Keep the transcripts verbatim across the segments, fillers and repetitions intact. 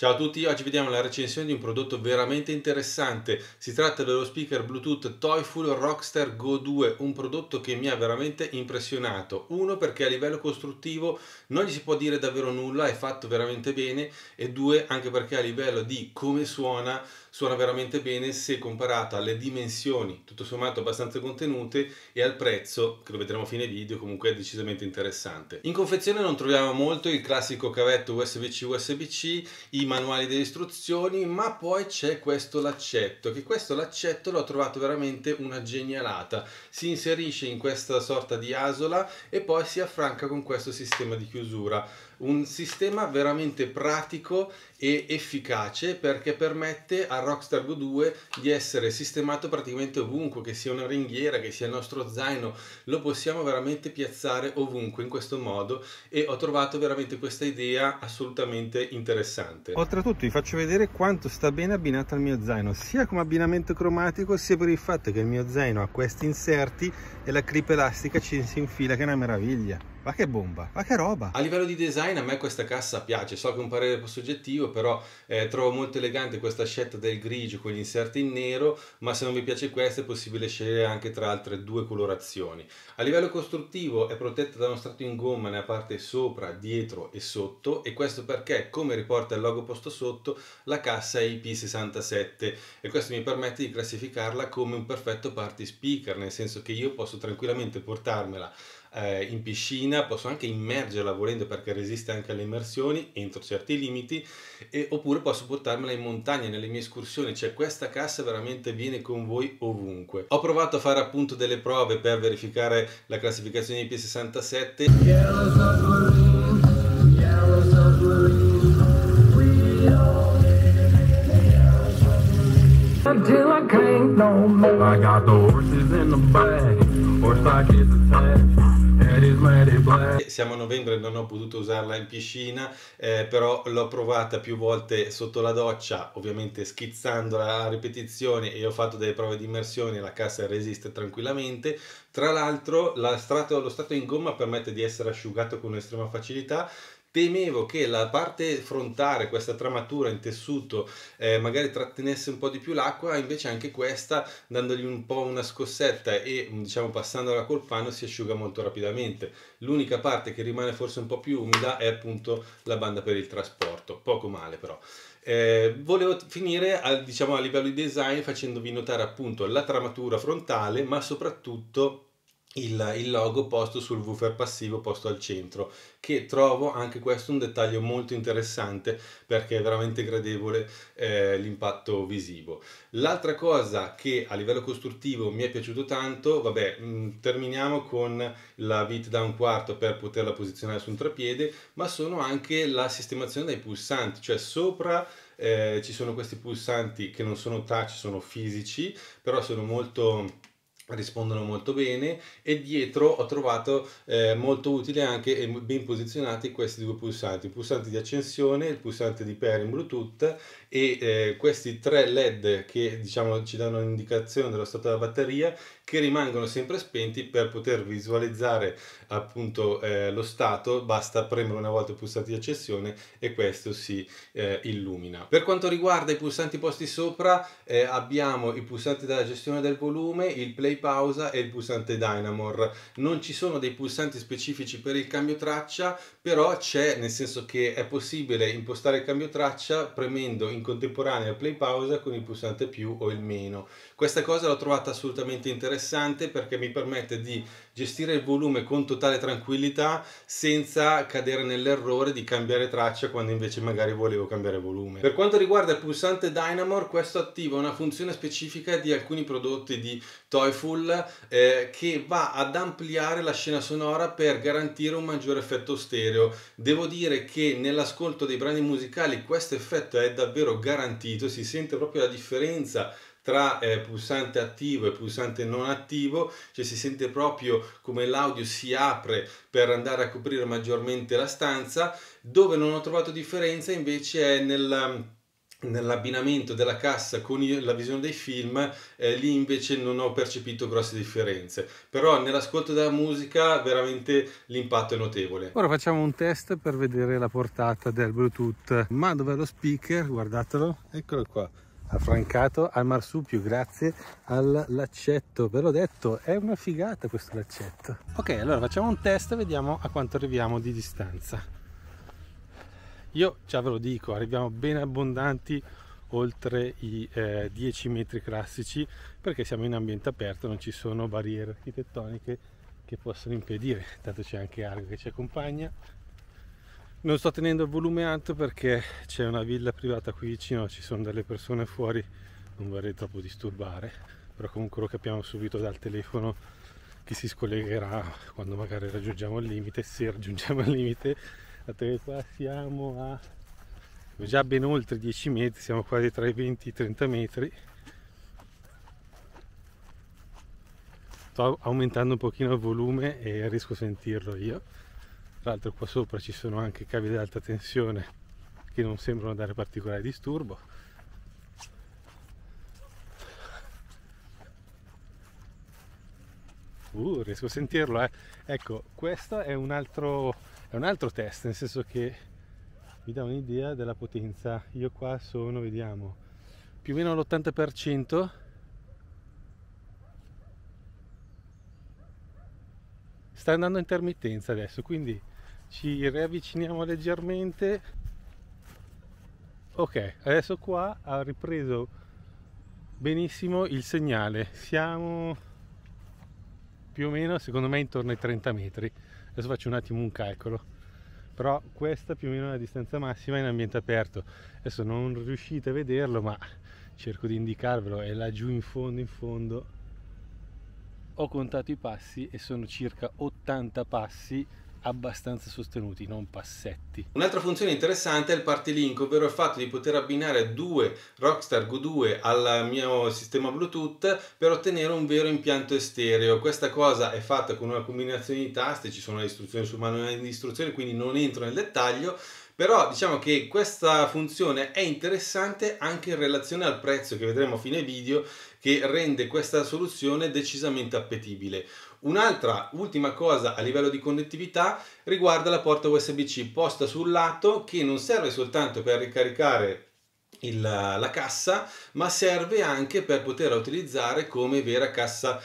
Ciao a tutti, oggi vediamo la recensione di un prodotto veramente interessante. Si tratta dello speaker Bluetooth Toyful Rockstar Go due, un prodotto che mi ha veramente impressionato. Uno, perché a livello costruttivo non gli si può dire davvero nulla, è fatto veramente bene, e due, anche perché a livello di come suona, suona veramente bene se comparato alle dimensioni, tutto sommato abbastanza contenute, e al prezzo, che lo vedremo a fine video, comunque è decisamente interessante. In confezione non troviamo molto, il classico cavetto U S B C U S B C, i manuali delle istruzioni, ma poi c'è questo laccetto, che questo laccetto l'ho trovato veramente una genialata. Si inserisce in questa sorta di asola e poi si affranca con questo sistema di chiusura. Un sistema veramente pratico e efficace, perché permette al Rockstar Go due di essere sistemato praticamente ovunque, che sia una ringhiera, che sia il nostro zaino, lo possiamo veramente piazzare ovunque in questo modo, e ho trovato veramente questa idea assolutamente interessante. Oltretutto vi faccio vedere quanto sta bene abbinato al mio zaino, sia come abbinamento cromatico, sia per il fatto che il mio zaino ha questi inserti e la clip elastica ci si infila, che è una meraviglia. Ma che bomba, ma che roba! A livello di design a me questa cassa piace, so che è un parere un po' soggettivo, però eh, trovo molto elegante questa scelta del grigio con gli inserti in nero, ma se non vi piace questa è possibile scegliere anche tra altre due colorazioni. A livello costruttivo è protetta da uno strato in gomma nella parte sopra, dietro e sotto, e questo perché, come riporta il logo posto sotto, la cassa è I P sessantasette, e questo mi permette di classificarla come un perfetto party speaker, nel senso che io posso tranquillamente portarmela in piscina, posso anche immergerla volendo, perché resiste anche alle immersioni entro certi limiti, e, oppure posso portarmela in montagna nelle mie escursioni. Cioè, questa cassa veramente viene con voi ovunque. Ho provato a fare appunto delle prove per verificare la classificazione I P sessantasette. Until I can't no more. I got the horses in the back, horseback is attached. Siamo a novembre e non ho potuto usarla in piscina, eh, però l'ho provata più volte sotto la doccia, ovviamente schizzandola a ripetizione, e ho fatto delle prove di immersione e la cassa resiste tranquillamente. Tra l'altro lo strato in gomma permette di essere asciugato con estrema facilità. Temevo che la parte frontale, questa tramatura in tessuto, eh, magari trattenesse un po' di più l'acqua, invece anche questa, dandogli un po' una scossetta e diciamo passandola col panno, si asciuga molto rapidamente. L'unica parte che rimane forse un po' più umida è appunto la banda per il trasporto, poco male però. Eh, volevo finire a, diciamo, a livello di design facendovi notare appunto la tramatura frontale, ma soprattutto Il, il logo posto sul woofer passivo posto al centro, che trovo anche questo un dettaglio molto interessante, perché è veramente gradevole eh, l'impatto visivo. L'altra cosa che a livello costruttivo mi è piaciuto tanto, vabbè, mh, terminiamo con la vite da un quarto per poterla posizionare su un treppiede, ma sono anche la sistemazione dei pulsanti, cioè sopra eh, ci sono questi pulsanti che non sono touch, sono fisici, però sono molto... rispondono molto bene, e dietro ho trovato eh, molto utile anche e ben posizionati questi due pulsanti, il pulsante di accensione e il pulsante di pairing Bluetooth, e eh, questi tre led che diciamo ci danno un'indicazione dello stato della batteria, che rimangono sempre spenti. Per poter visualizzare appunto eh, lo stato basta premere una volta il pulsante di accensione e questo si eh, illumina. Per quanto riguarda i pulsanti posti sopra, eh, abbiamo i pulsanti della gestione del volume, il play pausa e il pulsante Dynamore. Non ci sono dei pulsanti specifici per il cambio traccia, però c'è, nel senso che è possibile impostare il cambio traccia premendo in contemporanea il play pausa con il pulsante più o il meno. Questa cosa l'ho trovata assolutamente interessante, perché mi permette di gestire il volume con totale tranquillità senza cadere nell'errore di cambiare traccia quando invece magari volevo cambiare volume. Per quanto riguarda il pulsante Dynamore, questo attiva una funzione specifica di alcuni prodotti di Toyful eh, che va ad ampliare la scena sonora per garantire un maggiore effetto stereo. Devo dire che nell'ascolto dei brani musicali questo effetto è davvero garantito, si sente proprio la differenza tra eh, pulsante attivo e pulsante non attivo, cioè si sente proprio come l'audio si apre per andare a coprire maggiormente la stanza. Dove non ho trovato differenza invece è nel nell'abbinamento della cassa con la visione dei film, eh, lì invece non ho percepito grosse differenze, però nell'ascolto della musica veramente l'impatto è notevole. Ora facciamo un test per vedere la portata del Bluetooth. Ma dov'è lo speaker? Guardatelo, eccolo qua, affrancato al marsupio grazie al laccetto. Ve l'ho detto, è una figata questo laccetto. Ok, allora facciamo un test e vediamo a quanto arriviamo di distanza. Io già ve lo dico, arriviamo ben abbondanti oltre i eh, dieci metri classici, perché siamo in ambiente aperto, non ci sono barriere architettoniche che possono impedire. Tanto c'è anche Argo che ci accompagna. Non sto tenendo il volume alto perché c'è una villa privata qui vicino, ci sono delle persone fuori, non vorrei troppo disturbare, però comunque lo capiamo subito dal telefono che si scollegherà quando magari raggiungiamo il limite. Se raggiungiamo il limite, che qua siamo a già ben oltre dieci metri, siamo quasi tra i venti e i trenta metri. Sto aumentando un pochino il volume e riesco a sentirlo io. Tra l'altro qua sopra ci sono anche cavi di alta tensione che non sembrano dare particolare disturbo. Uh, riesco a sentirlo, eh. Ecco, questo è un altro è un altro test, nel senso che vi dà un'idea della potenza. Io qua sono, vediamo, più o meno all'ottanta per cento. Sta andando a intermittenza adesso, quindi ci riavviciniamo leggermente. Ok, adesso qua ha ripreso benissimo il segnale. Siamo più o meno, secondo me, intorno ai trenta metri. Adesso faccio un attimo un calcolo, però questa più o meno è la distanza massima in ambiente aperto. Adesso non riuscite a vederlo, ma cerco di indicarvelo, è laggiù in fondo in fondo. Ho contato i passi e sono circa ottanta passi abbastanza sostenuti, non passetti. Un'altra funzione interessante è il Party Link, ovvero il fatto di poter abbinare due Rockstar Go due al mio sistema Bluetooth per ottenere un vero impianto stereo. Questa cosa è fatta con una combinazione di tasti, ci sono le istruzioni sul manuale di istruzione, quindi non entro nel dettaglio, però diciamo che questa funzione è interessante anche in relazione al prezzo che vedremo a fine video, che rende questa soluzione decisamente appetibile. Un'altra ultima cosa a livello di connettività riguarda la porta U S B C posta sul lato, che non serve soltanto per ricaricare Il, la cassa, ma serve anche per poterla utilizzare come vera cassa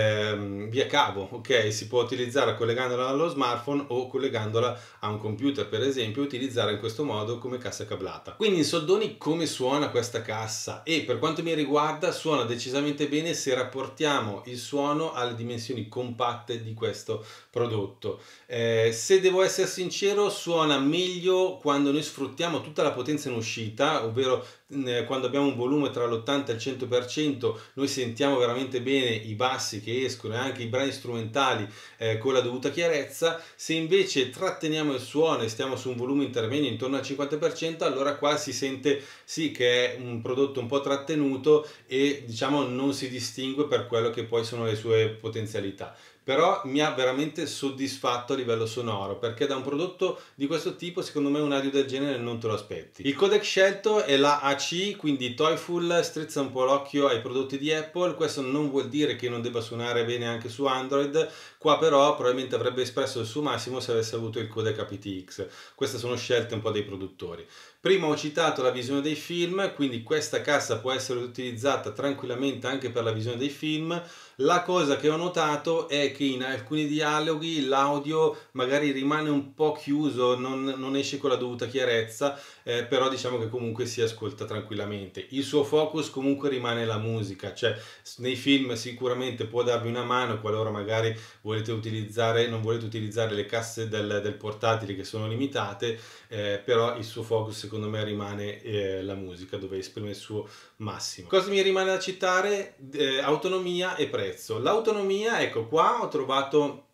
eh, via cavo. Ok, si può utilizzare collegandola allo smartphone o collegandola a un computer, per esempio, utilizzare in questo modo come cassa cablata. Quindi in soldoni come suona questa cassa? E per quanto mi riguarda suona decisamente bene se rapportiamo il suono alle dimensioni compatte di questo prodotto. Eh, se devo essere sincero, suona meglio quando noi sfruttiamo tutta la potenza in uscita, ovvero quando abbiamo un volume tra l'ottanta e il cento per cento, noi sentiamo veramente bene i bassi che escono e anche i brani strumentali eh, con la dovuta chiarezza. Se invece tratteniamo il suono e stiamo su un volume intermedio intorno al cinquanta per cento, allora qua si sente sì che è un prodotto un po' trattenuto e diciamo non si distingue per quello che poi sono le sue potenzialità. Però mi ha veramente soddisfatto a livello sonoro, perché da un prodotto di questo tipo secondo me un audio del genere non te lo aspetti. Il codec scelto è la A C, quindi Toyful, strizza un po' l'occhio ai prodotti di Apple. Questo non vuol dire che non debba suonare bene anche su Android, qua però probabilmente avrebbe espresso il suo massimo se avesse avuto il codec A P T X. Queste sono scelte un po' dei produttori. Prima ho citato la visione dei film, quindi questa cassa può essere utilizzata tranquillamente anche per la visione dei film. La cosa che ho notato è che in alcuni dialoghi l'audio magari rimane un po' chiuso, non, non esce con la dovuta chiarezza, eh, però diciamo che comunque si ascolta tranquillamente. Il suo focus comunque rimane la musica, cioè nei film sicuramente può darvi una mano qualora magari volete utilizzare, non volete utilizzare le casse del, del portatile che sono limitate, eh, però il suo focus secondo me rimane eh, la musica, dove esprime il suo massimo. Cosa mi rimane da citare? Eh, autonomia e prezzo. L'autonomia, ecco qua ho trovato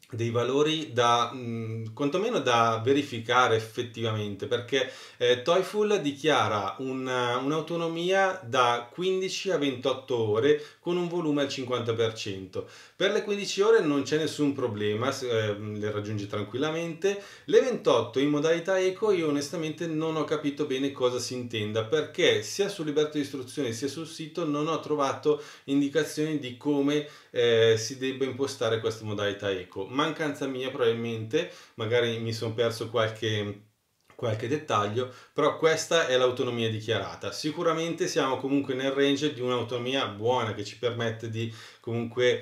dei valori da mh, quantomeno da verificare effettivamente, perché eh, Toyful dichiara un'autonomia da quindici a ventotto ore con un volume al cinquanta per cento. Per le quindici ore non c'è nessun problema, eh, le raggiunge tranquillamente. Le ventotto in modalità eco io onestamente non ho capito bene cosa si intenda, perché sia sul libretto di istruzioni sia sul sito non ho trovato indicazioni di come eh, si debba impostare questa modalità eco. Mancanza mia probabilmente, magari mi sono perso qualche qualche dettaglio, però questa è l'autonomia dichiarata. Sicuramente siamo comunque nel range di un'autonomia buona che ci permette di comunque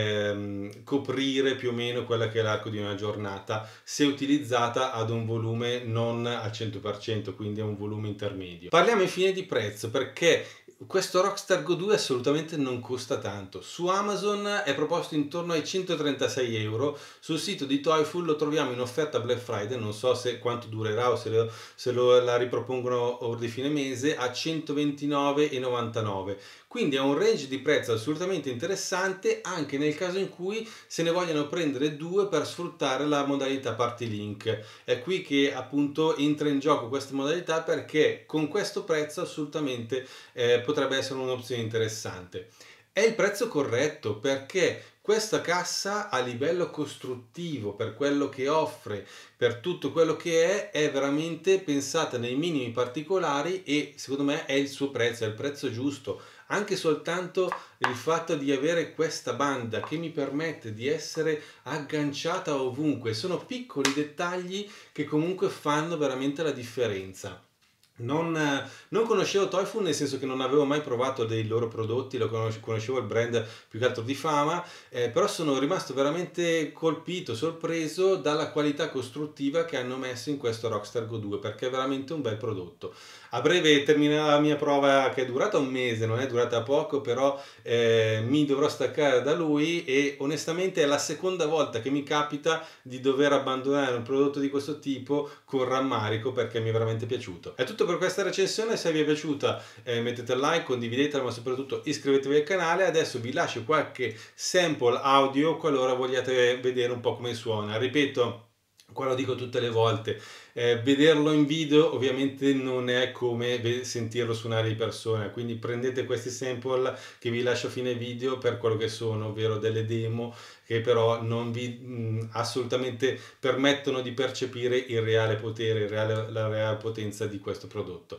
ehm, coprire più o meno quella che è l'arco di una giornata, se utilizzata ad un volume non al cento per cento, quindi a un volume intermedio. Parliamo infine di prezzo, perché questo Rockstar Go due assolutamente non costa tanto. Su Amazon è proposto intorno ai centotrentasei euro, sul sito di Toyful lo troviamo in offerta Black Friday, non so se quanto durerà o se, lo, se lo, la ripropongono or di fine mese, a centoventinove e novantanove. Quindi è un range di prezzo assolutamente interessante, anche nel caso in cui se ne vogliano prendere due per sfruttare la modalità Party Link. È qui che appunto entra in gioco questa modalità, perché con questo prezzo assolutamente eh, potrebbe essere un'opzione interessante. È il prezzo corretto, perché questa cassa a livello costruttivo, per quello che offre, per tutto quello che è, è veramente pensata nei minimi particolari e secondo me è il suo prezzo, è il prezzo giusto. Anche soltanto il fatto di avere questa banda che mi permette di essere agganciata ovunque, sono piccoli dettagli che comunque fanno veramente la differenza. Non, non conoscevo Toyful, nel senso che non avevo mai provato dei loro prodotti, lo conoscevo, conoscevo il brand più che altro di fama, eh, però sono rimasto veramente colpito, sorpreso dalla qualità costruttiva che hanno messo in questo Rockstar Go due, perché è veramente un bel prodotto. A breve terminerà la mia prova, che è durata un mese, non è durata poco, però eh, mi dovrò staccare da lui e onestamente è la seconda volta che mi capita di dover abbandonare un prodotto di questo tipo con rammarico, perché mi è veramente piaciuto. È tutto per questa recensione, se vi è piaciuta eh, mettete un like, condividetela, ma soprattutto iscrivetevi al canale. Adesso vi lascio qualche sample audio qualora vogliate vedere un po' come suona. Ripeto, qua lo dico tutte le volte, eh, vederlo in video ovviamente non è come sentirlo suonare di persona, quindi prendete questi sample che vi lascio a fine video per quello che sono, ovvero delle demo che però non vi mh, assolutamente permettono di percepire il reale potere, il reale, la reale potenza di questo prodotto.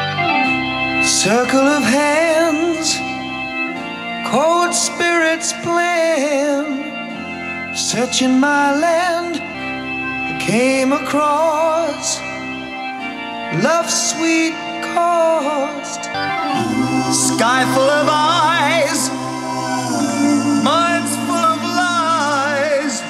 Circle of hands, cold spirits plan, searching my land, came across love's sweet cost, sky full of eyes, minds full of lies.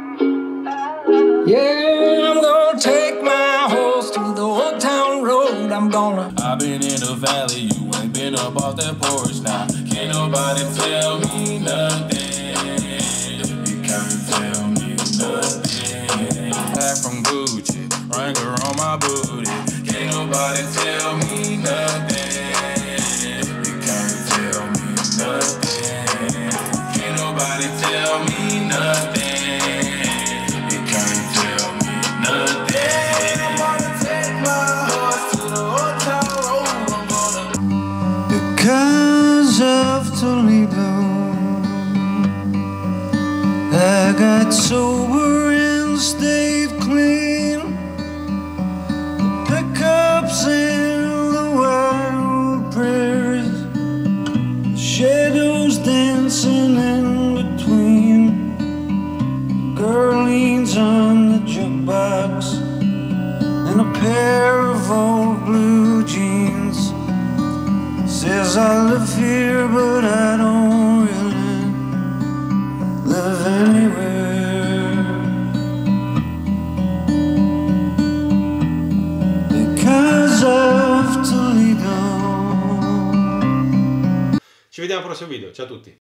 Yeah, I'm gonna take my horse to the old town road. I'm gonna. I've been in the valley, you ain't been up off that porch now. Can't nobody tell me nothing. You can't tell me nothing. Back from Gucci, Wrangler on my booty. Can't nobody tell me nothing. You can't tell me nothing. Can't nobody tell me nothing. You can't tell me nothing. I'm gonna take my horse to the old town road. I'm gonna. Because of Toledo, I got sober and stayed clean. The pickups in the wild prairies, the shadows dancing in between. The girl leans on the jukebox in a pair of old blue jeans. Says I live here, but I don't really live anywhere. Because of Toledo. Ci vediamo al prossimo video, ciao a tutti!